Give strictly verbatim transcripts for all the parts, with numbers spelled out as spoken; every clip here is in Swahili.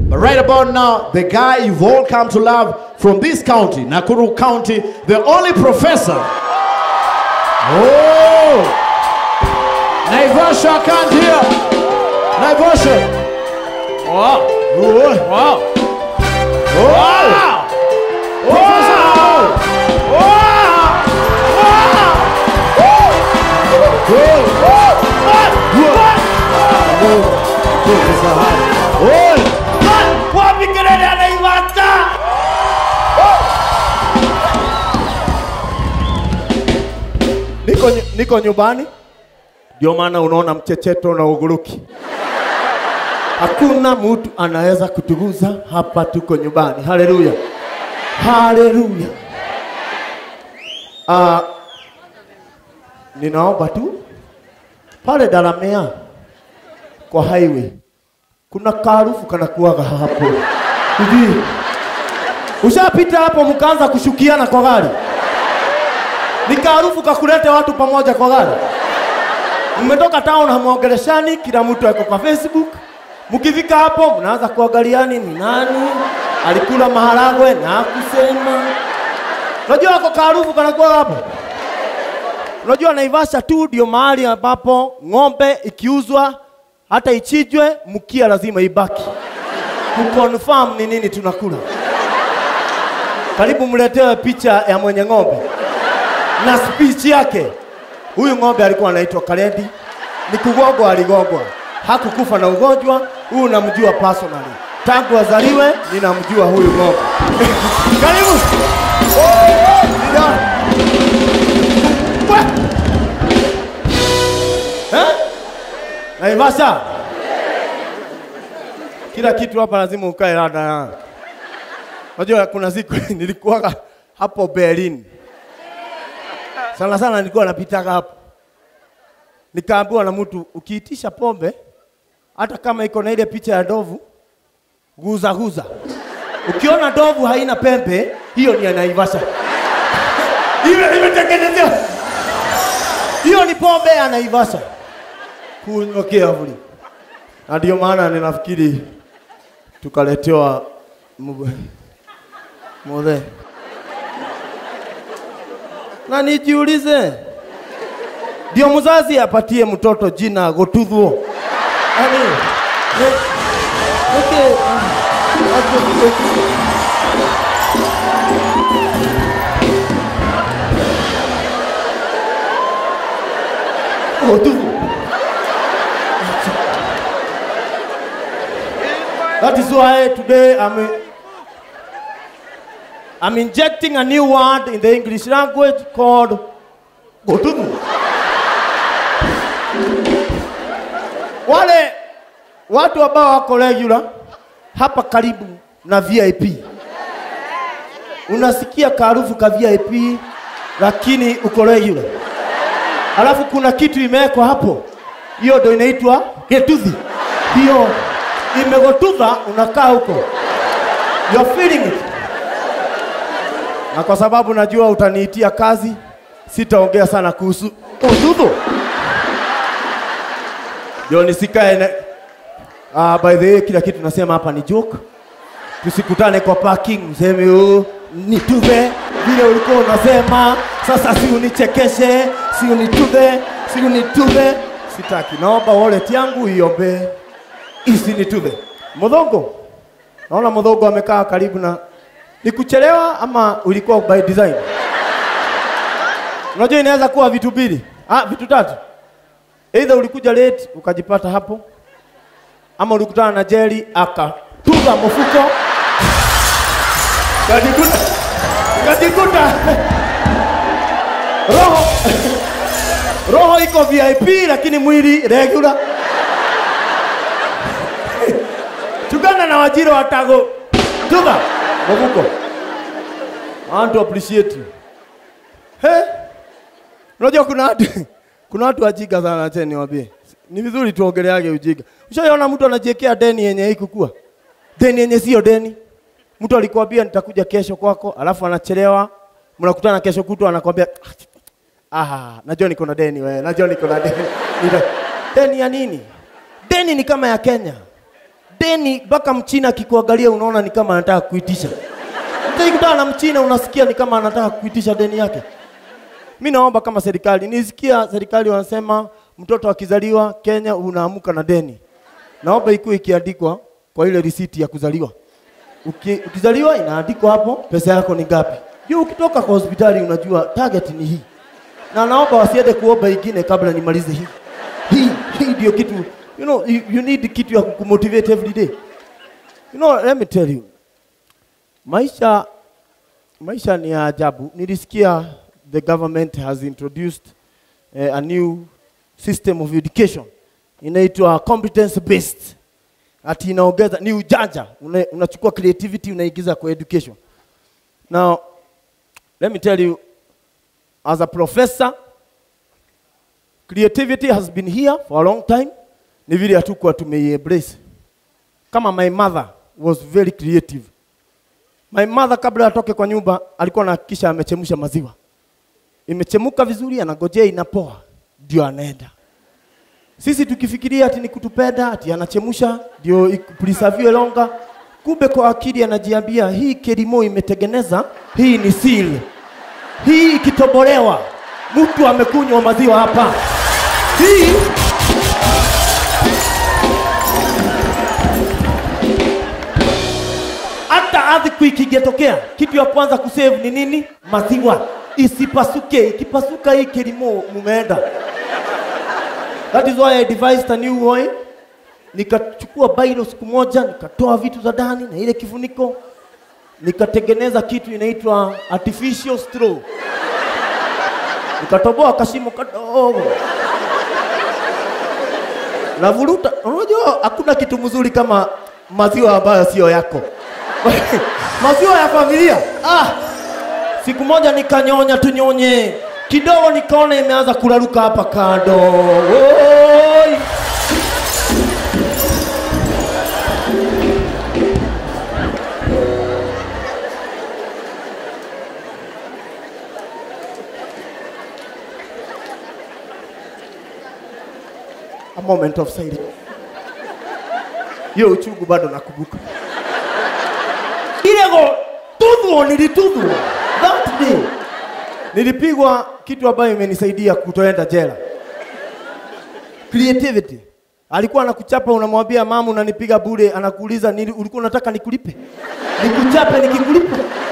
But right about now, the guy you've all come to love from this county, Nakuru County, the only professor. Oh! Naivasha can't hear. Naivasha. Wow. Oh. Wow. Oh. Wow. Professor. Wow. Wow. Wow. Woo. What? What? What? Oh. Professor. Oh. Wapi kelele anaivata? Niko niko nyumbani. Ndio maana unaona mchecheto na uguruki. Hakuna mtu anaweza kutuguza hapa, tuko nyumbani. Haleluya. Haleluya. Ah, ninaomba tu pale Daramea kwa highway kuna karufu kana kuaga hapo. Hivi ushapita hapo mkaanza kushukiana kwa gari? Ni karufu kakulete watu pamoja kwa gari. Mmetoka town hamuongeleshani, kila mtu ako kwa Facebook. Mkifika hapo mnaanza kuangaliani ni nani alikula maharagwe na kusema. Unajua ako karufu kana kuaga hapo? Unajua Naivasha tu ndio mahali ambapo ng'ombe ikiuzwa hata ichijwe mkia lazima ibaki. Kuconfirm ni nini tunakula. Karibu mletewe picha ya mwenye ng'ombe na speech yake. Huyu ng'ombe alikuwa anaitwa Kaledi. Ni kugogwa aligogwa. Hakukufa na ugonjwa. Huyu namjua personally. Tangu azaliwe ninamjua huyu ng'ombe. Karibu. Oh, ndio. Eh? Naivasha. Kila kitu hapa lazima ukae rada. Unajua kuna siku nilikuwa hapo Berlin. Sana sana nilikuwa napitaka hapo. Nikaambiwa na mtu ukiitisha pombe hata kama iko na ile picha ya ndovu guza guza. Ukiona ndovu haina pembe, hiyo ni ya Naivasha. Hiyo imetengenezewa. Hiyo ni pombe ya Naivasha. Kunywa carefully. Na ndio maana ninafikiri tukaletewa mode. Na nijiulize, ndio mzazi apatie mtoto jina Gotudhuo. Yaani, okay. Gotudhuo. That is why today I'm I'm injecting a new word in the English language called Gotudhuo. Wale watu ambao wako regular hapa karibu na V I P. Unasikia karufu ka V I P lakini uko regular. Alafu kuna kitu imewekwa hapo. Hiyo ndio inaitwa Getuthi. Hiyo imegotudha unakaa huko. You're feeling it. Na kwa sababu najua utaniitia kazi, sitaongea sana kuhusu Gotudhuo. Ndio nisikae. Ah, by the way, kila kitu nasema hapa ni joke. Tusikutane kwa parking mseme oh nituve vile ulikuwa unasema, sasa si unichekeshe, si unituve, si unituve. Sitaki. Naomba wallet yangu iombe isinituve. Modongo. Naona Modongo amekaa karibu na ni kuchelewa ama ulikuwa by design? Unajua inaweza kuwa vitu mbili. Ah, vitu tatu. Either ulikuja late ukajipata hapo, ama ulikutana na Jerry akatuza mfuko. Kadikuta. Kadikuta. Roho. Roho iko V I P lakini mwili regular. Tugana na Wajiro watago. Tuga mfuko. I want to appreciate you. He? Unajua kuna watu kuna watu wajiga sana tena niwaambie. Ni vizuri tuongeleage ujiga. Ushaona mtu anajiwekea deni yenye haikukua? Deni yenye sio deni. Mtu alikwambia nitakuja kesho kwako, alafu anachelewa. Mnakutana kesho kutwa anakuambia ah, najua niko na deni wewe. Najua niko na deni. Deni ya nini? Deni ni kama ya Kenya. deni mpaka mchina akikuangalia unaona ni kama anataka kuitisha. Ukikutana na mchina unasikia ni kama anataka kuitisha deni yake. Mimi naomba kama serikali, nisikia serikali wanasema mtoto akizaliwa Kenya unaamuka na deni. Naomba ikuwe ikiandikwa kwa ile risiti ya kuzaliwa. Uki, ukizaliwa inaandikwa hapo pesa yako ni ngapi. Hiyo ukitoka kwa hospitali unajua target ni hii. Na naomba wasiende kuomba ingine kabla nimalize hii. Hii hii ndio kitu, you know, you, you need kitu ya kumotivate every day. You know, let me tell you. Maisha maisha ni ajabu. Nilisikia the government has introduced uh, a new system of education. Inaitwa competence based. Ati inaongeza ni ujanja, unachukua una creativity unaigiza kwa education. Now, let me tell you, as a professor, creativity has been here for a long time. Ni vile hatukuwa tumei-embrace. Kama my mother was very creative. My mother kabla atoke kwa nyumba alikuwa anahakikisha amechemsha maziwa. Imechemuka vizuri, anangojea inapoa ndio anaenda. Sisi tukifikiria ati ni kutupenda, ati anachemsha ndio preserve longer. Kumbe kwa akili anajiambia hii kelimo imetengeneza, hii ni seal. Hii ikitobolewa, mtu amekunywa maziwa hapa. Hii hata earthquake ikitokea, kitu ya kwanza kusave ni nini? Maziwa. Isipasuke, ikipasuka hii kelimo mumeenda. That is why I devised a new way. Nikachukua bailo siku moja, nikatoa vitu za ndani na ile kifuniko, nikatengeneza kitu inaitwa artificial straw. Nikatoboa kashimo kadogo. Na vuruta, unajua hakuna kitu mzuri kama maziwa ambayo sio yako. Maziwa ya familia. Ah! Siku moja nikanyonya tunyonye. Kidogo nikaona imeanza kularuka hapa kando. Oi! A moment of silence. Hiyo uchungu bado nakumbuka. Ilego tudhwo nilitudhwo. That day nilipigwa kitu ambayo imenisaidia kutoenda jela. Creativity. Alikuwa anakuchapa unamwambia mama unanipiga bure, anakuuliza nini ulikuwa unataka nikulipe? Nikuchape nikikulipe?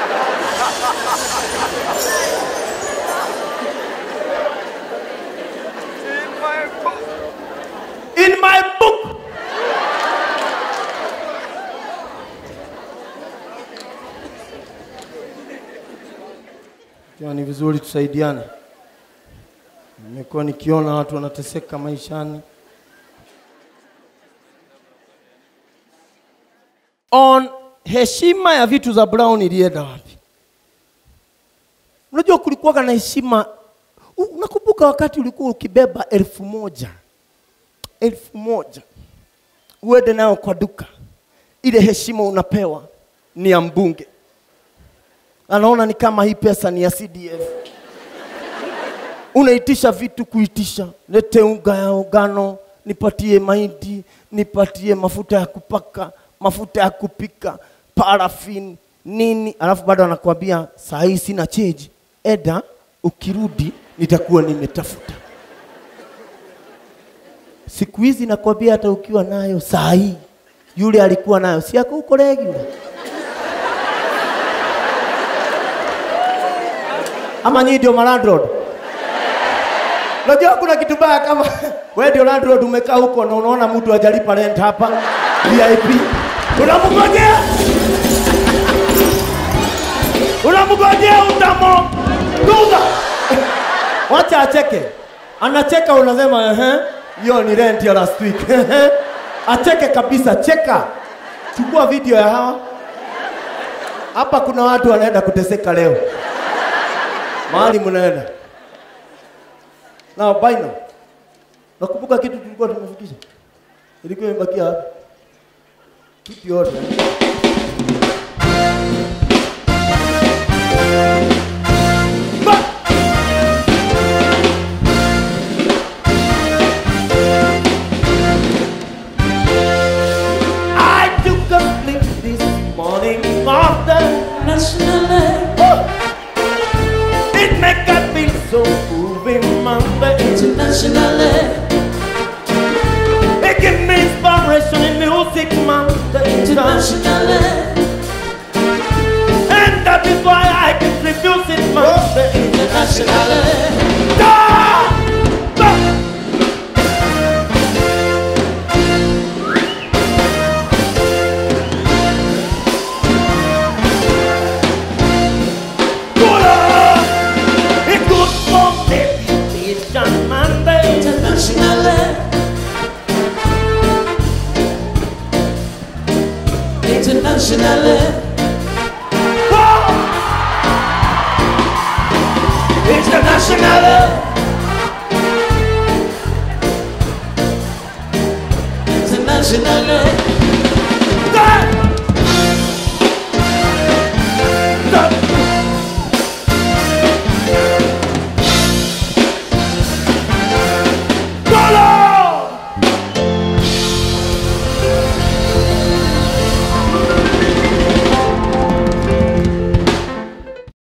In my book. Ni vizuri tusaidiane. Nimekuwa nikiona watu wanateseka maishani. On heshima ya vitu za Brown ilienda wapi? Unajua kulikuwa na heshima. Unakumbuka wakati ulikuwa ukibeba elfu moja. Elfu moja. Uende nao kwa duka. Ile heshima unapewa ni ya mbunge. Anaona ni kama hii pesa ni ya C D F. Unaitisha vitu kuitisha. Lete unga ya ugano, nipatie mahindi, nipatie mafuta ya kupaka, mafuta ya kupika, paraffin, nini. Alafu bado anakuambia saa hii sina change. Eda, ukirudi nitakuwa nimetafuta. Siku hizi nakwambia hata ukiwa nayo saa hii, yule alikuwa nayo si yako uko regular. Ama ni ndio landlord. Unajua kuna kitu baya kama wewe ndio landlord umekaa huko na unaona mtu hajalipa rent hapa V I P. Unamngojea? Unamngojea utamo. Duga. Wacha acheke. Anacheka unasema ehe, hiyo ni rent ya last week. Acheke kabisa, cheka. Chukua video ya hawa. Hapa kuna watu wanaenda kuteseka leo. Mahali mnaenda. Na baina. Nakumbuka kitu tulikuwa tumefikisha. Ilikuwa imebakia hapa. Kitu yote. internationally. It gives me inspiration in music, man. Internationally. And that is why I can refuse it, man. Internationally. Ah! It's good for meditation, man. Internationally. Internationally. Oh! Internationally. Internationally.